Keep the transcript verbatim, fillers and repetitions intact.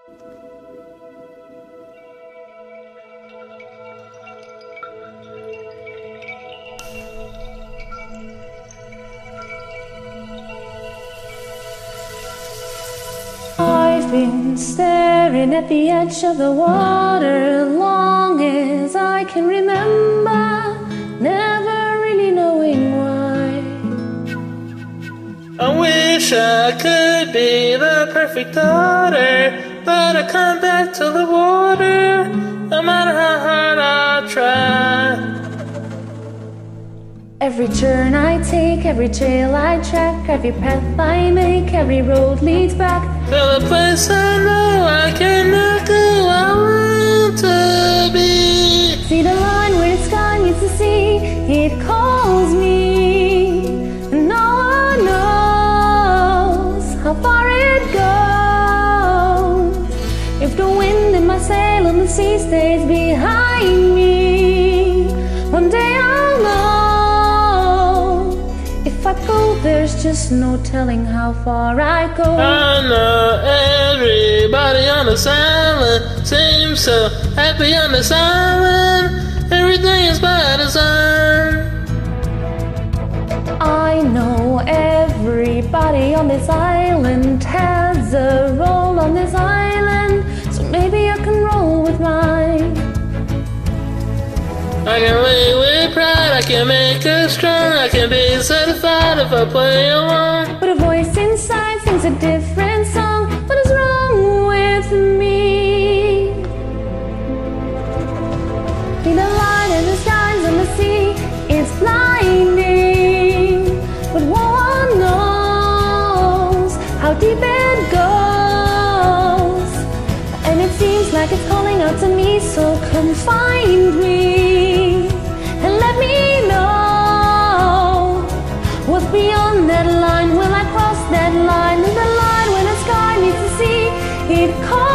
I've been staring at the edge of the water long as I can remember, never really knowing why. I wish I could be the perfect daughter, but I come back to the water, no matter how hard I try. Every turn I take, every trail I track, every path I make, every road leads back to the place I know I cannot go, I want to be. See the line where the sky meets the sea, it calls me, and no one knows how far it goes. If the wind in my sail on the sea stays behind me, one day I'll know. If I go, there's just no telling how far I go. I know everybody on this island seems so happy on this island. Everything is by design. I know everybody on this island has a role on this island, so maybe I can roll with mine. I can lead with pride, I can make us strong, I can be certified if I play along. But a voice inside sings a different song. What is wrong with me? See the light in the skies and the sea, it's blinding, but one knows how deep it goes. And it seems like it's calling out to me, so come find me. Beyond that line, will I cross that line? And the line when the sky meets the sea, it calls.